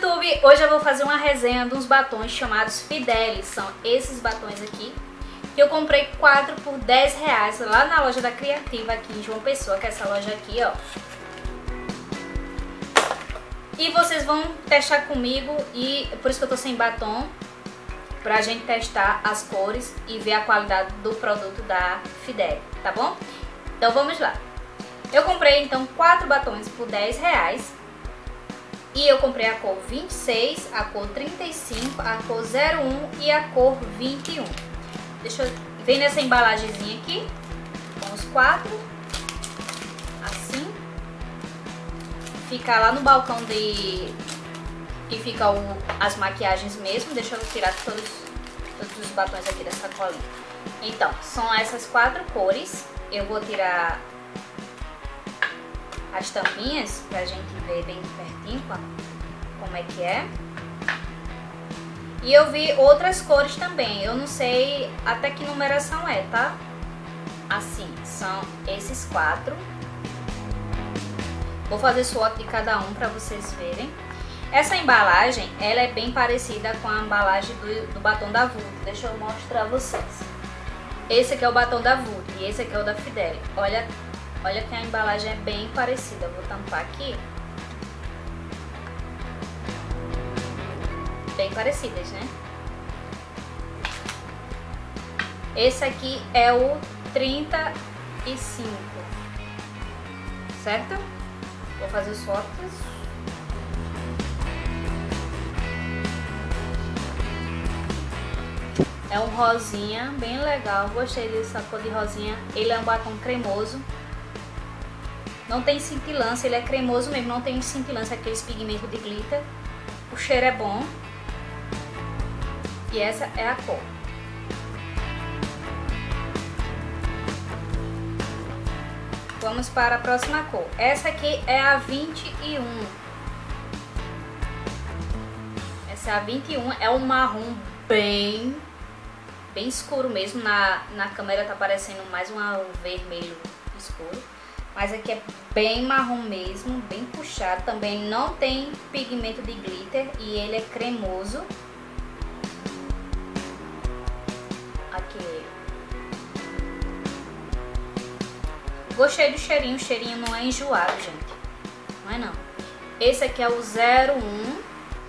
YouTube, hoje eu vou fazer uma resenha de uns batons chamados Fidelis. São esses batons aqui, que eu comprei 4 por 10 reais lá na loja da Criativa aqui em João Pessoa, que é essa loja aqui, ó. E vocês vão testar comigo, e por isso que eu tô sem batom, pra gente testar as cores e ver a qualidade do produto da Fidelis, tá bom? Então vamos lá. Eu comprei então 4 batons por 10 reais. E eu comprei a cor 26, a cor 35, a cor 01 e a cor 21. Deixa eu ver nessa embalagenzinha aqui, com os 4, assim. Fica lá no balcão que fica as maquiagens mesmo. Deixa eu tirar todos os batons aqui da sacolinha. Então, são essas 4 cores. Eu vou tirar as tampinhas pra gente ver bem pertinho como é que é. E eu vi outras cores também, eu não sei até que numeração é, tá? Assim, são esses 4. Vou fazer swatch de cada um pra vocês verem. Essa embalagem, ela é bem parecida com a embalagem do batom da Vult. Deixa eu mostrar a vocês. Esse aqui é o batom da Vult e esse aqui é o da Fidelis. Olha que a embalagem é bem parecida. Eu vou tampar aqui. Bem parecidas, né? Esse aqui é o 35. Certo? Vou fazer os fotos. É um rosinha, bem legal. Gostei dessa cor de rosinha. Ele é um batom cremoso. Não tem cintilância, ele é cremoso mesmo, não tem cintilância, aqueles pigmentos de glitter. O cheiro é bom. E essa é a cor. Vamos para a próxima cor. Essa aqui é a 21. Essa é a 21, é um marrom bem escuro mesmo. Na câmera tá parecendo mais um vermelho escuro. Mas aqui é bem marrom mesmo, bem puxado. Também não tem pigmento de glitter e ele é cremoso. Aqui. Gostei do cheirinho, o cheirinho não é enjoado, gente. Não é não. Esse aqui é o 01.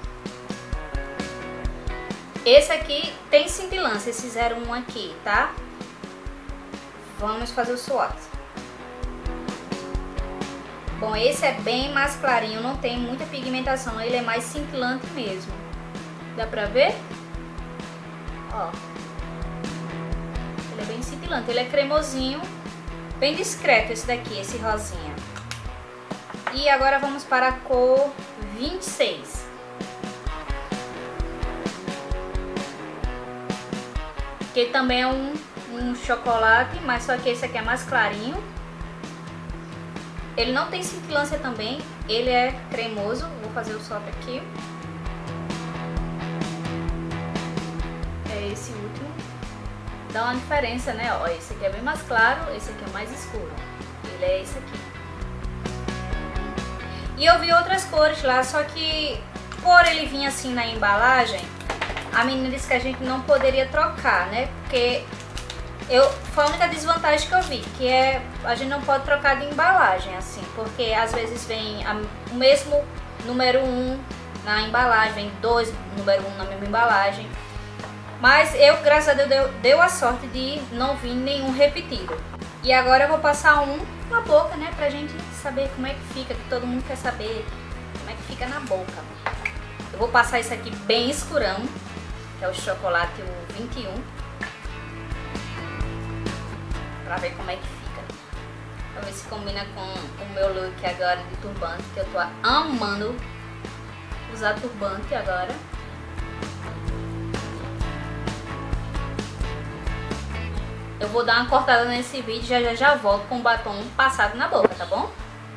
Esse aqui tem cintilância, esse 01 aqui, tá? Vamos fazer o swatch. Bom, esse é bem mais clarinho, não tem muita pigmentação, ele é mais cintilante mesmo. Dá pra ver? Ó. Ele é bem cintilante, ele é cremosinho, bem discreto esse daqui, esse rosinha. E agora vamos para a cor 26. Que também é um chocolate, mas só que esse aqui é mais clarinho. Ele não tem cintilância também, ele é cremoso. Vou fazer o swatch aqui. É esse último. Dá uma diferença, né? Ó, esse aqui é bem mais claro, esse aqui é mais escuro. Ele é esse aqui. E eu vi outras cores lá, só que por ele vir assim na embalagem, a menina disse que a gente não poderia trocar, né? Porque foi a única desvantagem que eu vi, que é a gente não pode trocar de embalagem, assim, porque às vezes vem o mesmo número 1 na embalagem, vem 2 número 1 na mesma embalagem. Mas eu, graças a Deus, deu a sorte de não vir nenhum repetido. E agora eu vou passar um na boca, né, pra gente saber como é que fica, que todo mundo quer saber como é que fica na boca. Eu vou passar esse aqui bem escurão, que é o chocolate, o 21. Pra ver como é que fica. Pra ver se combina com o meu look agora de turbante, que eu tô amando usar turbante agora. Eu vou dar uma cortada nesse vídeo e já volto com o batom passado na boca, tá bom?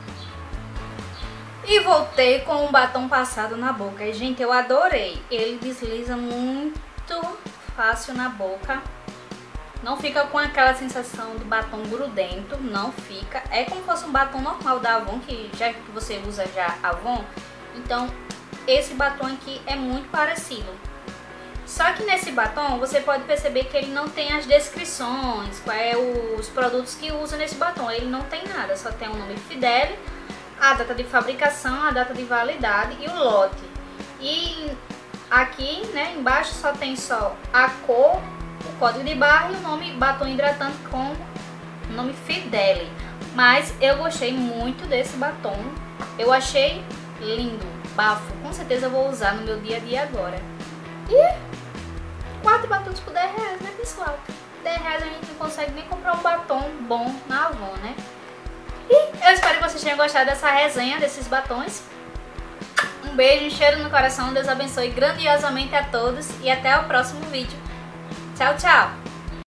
E voltei com o batom passado na boca. E, gente, eu adorei. Ele desliza muito fácil na boca. Não fica com aquela sensação de batom grudento, não fica. É como se fosse um batom normal da Avon, que já que você usa já Avon, então esse batom aqui é muito parecido. Só que nesse batom você pode perceber que ele não tem as descrições, quais os produtos que usa nesse batom. Ele não tem nada, só tem o nome Fidele, a data de fabricação, a data de validade e o lote. E aqui, né, embaixo só tem só a cor, o código de barra e o nome batom hidratante com o nome Fidele. Mas eu gostei muito desse batom, eu achei lindo, bafo. Com certeza eu vou usar no meu dia a dia agora. E 4 batons por 10 reais, né, pessoal? 10 reais a gente não consegue nem comprar um batom bom na Avon, né? E eu espero que vocês tenham gostado dessa resenha desses batons. Um beijo, um cheiro no coração, Deus abençoe grandiosamente a todos e até o próximo vídeo. Tchau, tchau!